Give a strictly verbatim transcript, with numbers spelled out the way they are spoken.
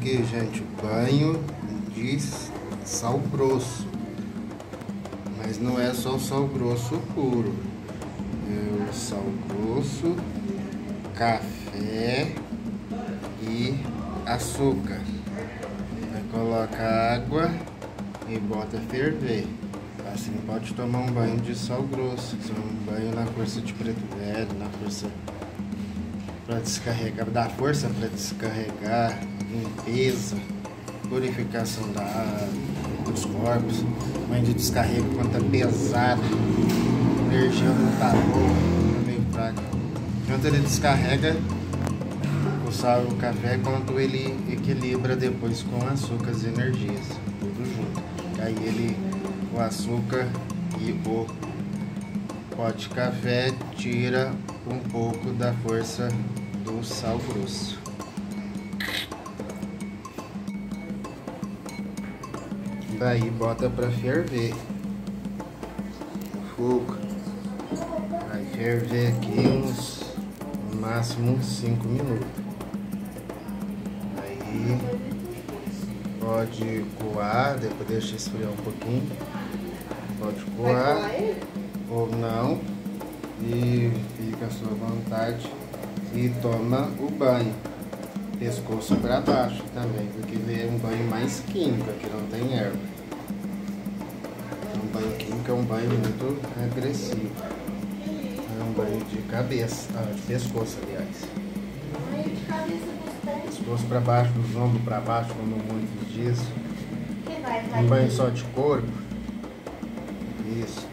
aqui, gente, banho de sal grosso. Mas não é só o sal grosso puro. É o sal grosso, café e açúcar. Aí coloca água e bota ferver. Assim pode tomar um banho de sal grosso. Um banho na força de preto velho, na força para descarregar, dar força para descarregar, limpeza, purificação da, dos corpos, banho de descarrego quando tá pesado, a energia não tá boa, tá meio fraca. Tanto ele descarrega o sal e o café, quanto ele equilibra depois com açúcar e energias, tudo junto. Aí ele, o açúcar e o pó de café tira um pouco da força do sal grosso. Daí bota para ferver o fogo. Vai ferver aqui uns, no máximo uns cinco minutos. Aí pode coar, depois deixa esfriar um pouquinho. Pode coar ou não, e fica à sua vontade. E toma o banho, pescoço para baixo também, porque é um banho mais químico, aqui não tem erva. Um banho químico é um banho muito agressivo. É um banho de cabeça, ah, de pescoço, aliás. Pescoço para baixo, dos ombros para baixo, como muitos dizem. Um banho só de corpo. Isso.